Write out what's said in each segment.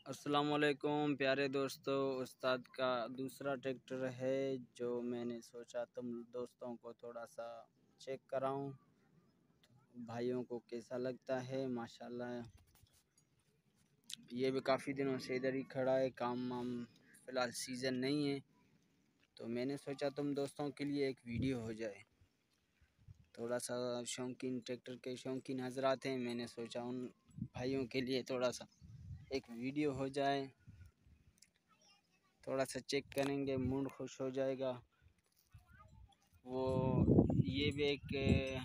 अस्सलाम वालेकुम प्यारे दोस्तों। उस्ताद का दूसरा ट्रैक्टर है जो मैंने सोचा तुम दोस्तों को थोड़ा सा चेक कराऊं, भाइयों को कैसा लगता है। माशाल्लाह ये भी काफ़ी दिनों से इधर ही खड़ा है, काम वाम फ़िलहाल सीज़न नहीं है, तो मैंने सोचा तुम दोस्तों के लिए एक वीडियो हो जाए। थोड़ा सा शौकीन ट्रैक्टर के शौकीन हजरात हैं, मैंने सोचा उन भाइयों के लिए थोड़ा सा एक वीडियो हो जाए। थोड़ा सा चेक करेंगे, मूड खुश हो जाएगा। वो ये भी एक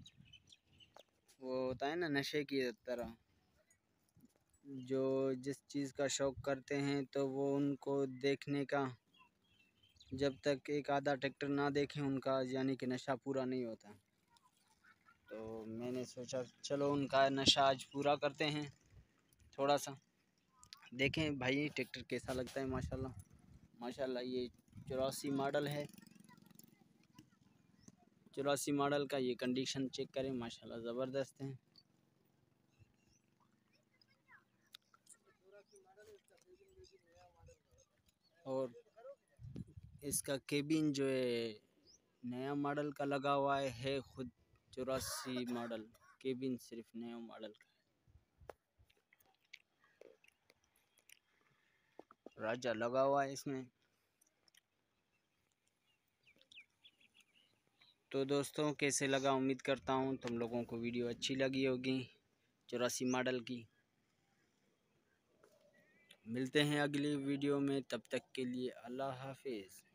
वो होता है ना, नशे की तरह, जो जिस चीज़ का शौक़ करते हैं तो वो उनको देखने का, जब तक एक आधा ट्रैक्टर ना देखें उनका यानी कि नशा पूरा नहीं होता। तो मैंने सोचा चलो उनका नशा आज पूरा करते हैं। थोड़ा सा देखें भाई ट्रैक्टर कैसा लगता है। माशाल्लाह माशाल्लाह ये 84 मॉडल है। 84 मॉडल का ये कंडीशन चेक करें, माशाल्लाह ज़बरदस्त है। और इसका केबिन जो है नया मॉडल का लगा हुआ है खुद 84 मॉडल केबिन सिर्फ नया मॉडल का राजा लगा हुआ है इसमें। तो दोस्तों कैसे लगा, उम्मीद करता हूँ तुम लोगों को वीडियो अच्छी लगी होगी 84 मॉडल की। मिलते हैं अगली वीडियो में, तब तक के लिए अल्लाह हाफिज़।